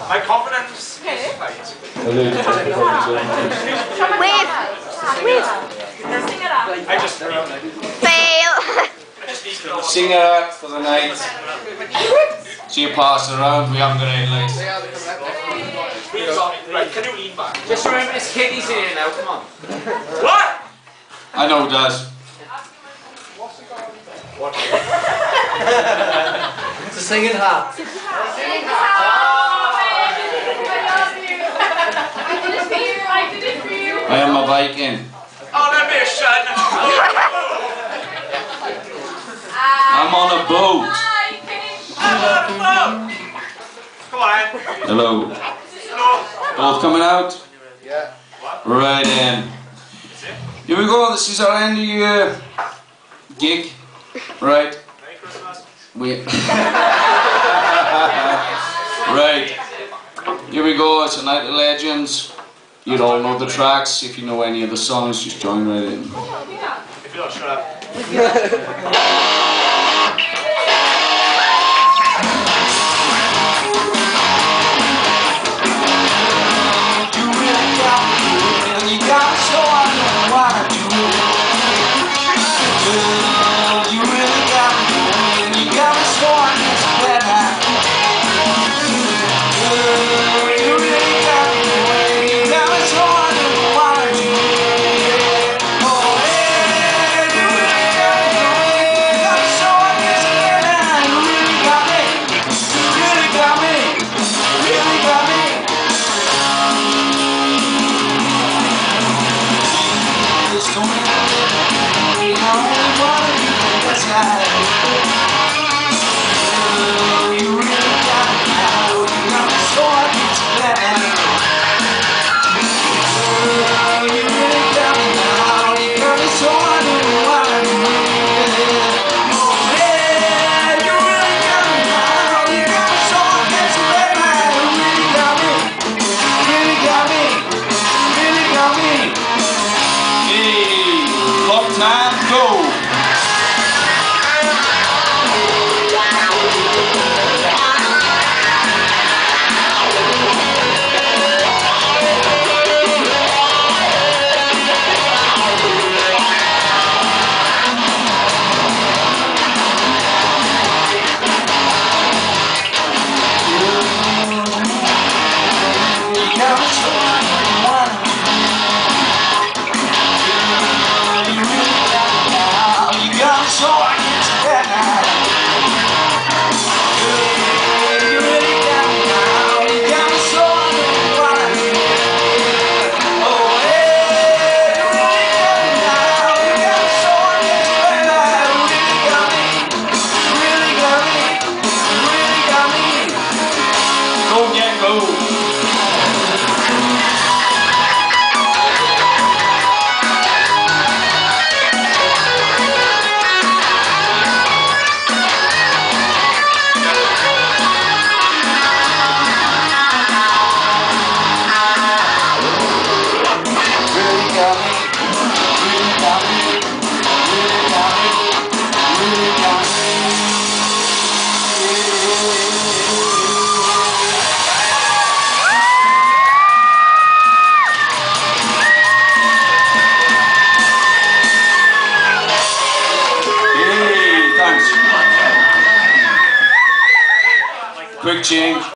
My confidence is height. Wait. I just Fail. Singer for the night. She passed around, we haven't got any lights. Right, can you lean back? Just remember this kiddies in here now, come on. What? I know, Daz. It's a singing hat. I am my bike in. On a mission! I'm on a boat. I'm on a boat! Come on. Hello. Hello. Both coming out? Yeah. Right then. Here we go, this is our end of year gig. Right. Merry Christmas. Right. Here we go, it's a night of legends. You all know the tracks. If you know any of the songs, just join right in. If you don't, shut up. Time, go! Quick change.